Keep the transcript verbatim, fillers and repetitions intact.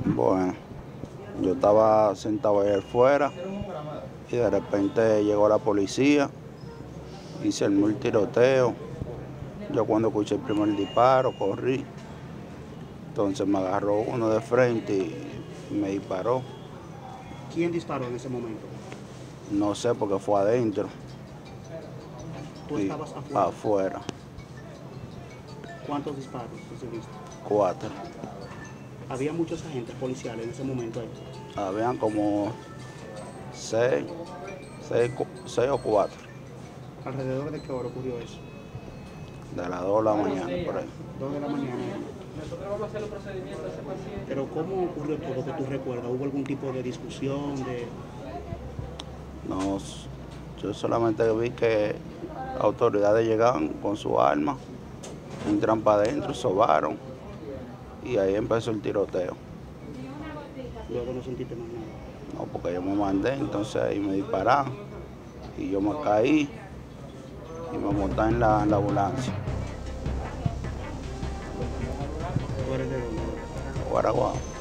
Bueno, yo estaba sentado ahí afuera y de repente llegó la policía y se armó el tiroteo. Yo cuando escuché el primer disparo corrí, entonces me agarró uno de frente y me disparó. ¿Quién disparó en ese momento? No sé porque fue adentro. ¿Tú y estabas afuera? Afuera, ¿Cuántos disparos recibiste? cuatro. ¿Había muchos agentes policiales en ese momento ahí? Habían como seis, seis, cu- seis o cuatro, ¿Alrededor de qué hora ocurrió eso? de las dos de la mañana por ahí. Dos de la mañana. Pero ¿cómo ocurrió todo que tú recuerdas? ¿Hubo algún tipo de discusión? De... No, yo solamente vi que autoridades llegaban con su arma, entran para adentro, sobaron y ahí empezó el tiroteo. Luego no sentiste más nada. No, porque yo me mandé, entonces ahí me dispararon y yo me caí y me monté en la, en la ambulancia. ¿Tú eres de dónde? Guaraguao.